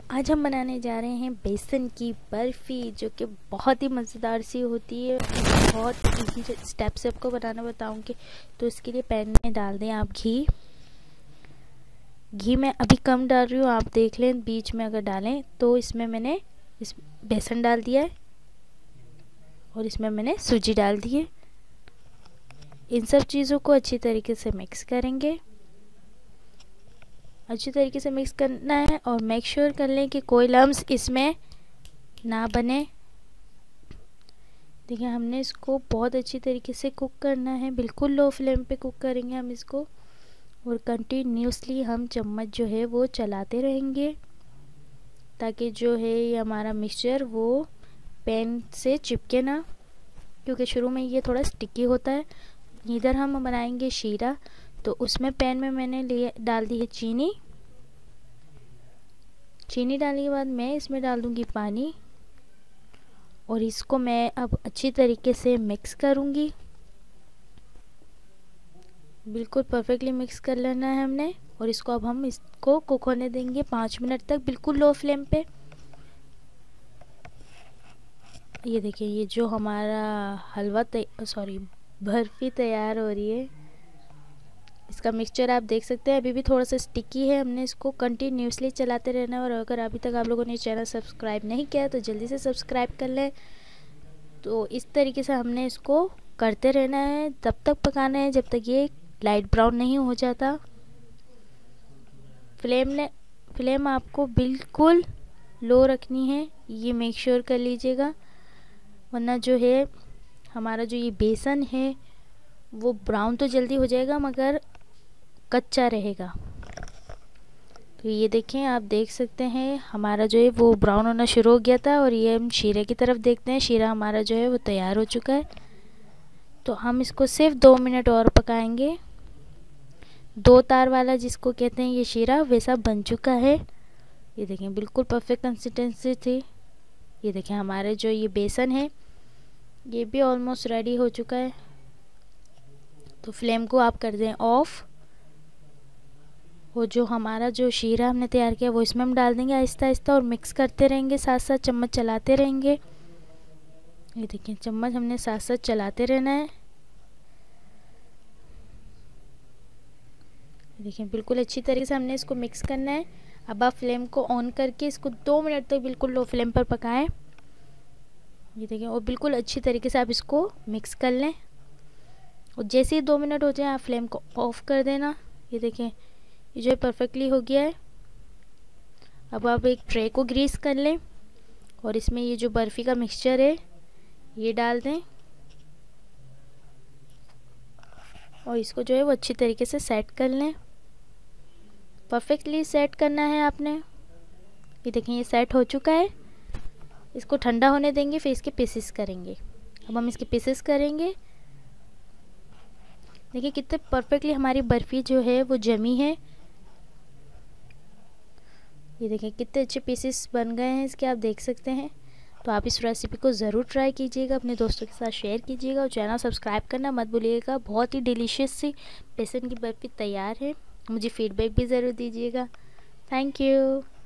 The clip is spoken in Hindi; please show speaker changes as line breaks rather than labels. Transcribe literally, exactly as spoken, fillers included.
आज हम बनाने जा रहे हैं बेसन की बर्फ़ी, जो कि बहुत ही मज़ेदार सी होती है। बहुत इजी स्टेप से आपको बनाना बताऊंगी। तो इसके लिए पैन में डाल दें आप घी। घी मैं अभी कम डाल रही हूँ, आप देख लें बीच में अगर डालें तो। इसमें मैंने इस बेसन डाल दिया है और इसमें मैंने सूजी डाल दी है। इन सब चीज़ों को अच्छी तरीके से मिक्स करेंगे। अच्छी तरीके से मिक्स करना है और मेक श्योर कर लें कि कोई लम्स इसमें ना बने। देखिए, हमने इसको बहुत अच्छी तरीके से कुक करना है। बिल्कुल लो फ्लेम पे कुक करेंगे हम इसको, और कंटिन्यूसली हम चम्मच जो है वो चलाते रहेंगे, ताकि जो है ये हमारा मिक्सचर वो पैन से चिपके ना, क्योंकि शुरू में ये थोड़ा स्टिकी होता है। इधर हम बनाएंगे शीरा, तो उसमें पैन में मैंने लिए डाल दी है चीनी। चीनी डालने के बाद मैं इसमें डाल दूंगी पानी, और इसको मैं अब अच्छी तरीके से मिक्स करूंगी। बिल्कुल परफेक्टली मिक्स कर लेना है हमने, और इसको अब हम इसको कुक होने देंगे पाँच मिनट तक, बिल्कुल लो फ्लेम पे। ये देखिए, ये जो हमारा हलवा सॉरी बर्फ़ी तैयार हो रही है। इसका मिक्सचर आप देख सकते हैं अभी भी थोड़ा सा स्टिकी है। हमने इसको कंटिन्यूसली चलाते रहना है। और अगर अभी तक आप लोगों ने चैनल सब्सक्राइब नहीं किया तो जल्दी से सब्सक्राइब कर लें। तो इस तरीके से हमने इसको करते रहना है, तब तक पकाना है जब तक ये लाइट ब्राउन नहीं हो जाता। फ्लेम ने फ्लेम आपको बिल्कुल लो रखनी है, ये मेक श्योर कर लीजिएगा, वरना जो है हमारा जो ये बेसन है वो ब्राउन तो जल्दी हो जाएगा मगर कच्चा रहेगा। तो ये देखें, आप देख सकते हैं हमारा जो है वो ब्राउन होना शुरू हो गया था। और ये हम शीरे की तरफ देखते हैं, शीरा हमारा जो है वो तैयार हो चुका है। तो हम इसको सिर्फ दो मिनट और पकाएंगे। दो तार वाला जिसको कहते हैं ये शीरा, वैसा बन चुका है। ये देखें, बिल्कुल परफेक्ट कंसिस्टेंसी थी। ये देखें, हमारे जो ये बेसन है ये भी ऑलमोस्ट रेडी हो चुका है। तो फ्लेम को आप कर दें ऑफ। वो जो हमारा जो शीरा हमने तैयार किया वो इसमें हम डाल देंगे आहिस्ता आहिस्ता, और मिक्स करते रहेंगे, साथ साथ चम्मच चलाते रहेंगे। ये देखिए, चम्मच हमने साथ साथ चलाते रहना है। देखिए, बिल्कुल अच्छी तरीके से हमने इसको मिक्स करना है। अब आप फ्लेम को ऑन करके इसको दो मिनट तक बिल्कुल लो फ्लेम पर पकाएं। ये देखिए, और बिल्कुल अच्छी तरीके से आप इसको मिक्स कर लें, और जैसे ही दो मिनट हो जाए आप फ्लेम को ऑफ कर देना। ये देखें, ये जो है परफेक्टली हो गया है। अब आप एक ट्रे को ग्रीस कर लें, और इसमें ये जो बर्फ़ी का मिक्सचर है ये डाल दें, और इसको जो है वो अच्छी तरीके से सेट कर लें। परफेक्टली सेट करना है आपने। ये देखें, ये सेट हो चुका है। इसको ठंडा होने देंगे, फिर इसके पीसेस करेंगे। अब हम इसके पीसेस करेंगे। देखिए, कितने परफेक्टली हमारी बर्फ़ी जो है वो जमी है। ये देखें, कितने अच्छे पीसेस बन गए हैं इसके, आप देख सकते हैं। तो आप इस रेसिपी को ज़रूर ट्राई कीजिएगा, अपने दोस्तों के साथ शेयर कीजिएगा, और चैनल सब्सक्राइब करना मत भूलिएगा। बहुत ही डिलीशियस सी बेसन की बर्फ़ी तैयार है। मुझे फीडबैक भी ज़रूर दीजिएगा। Thank you.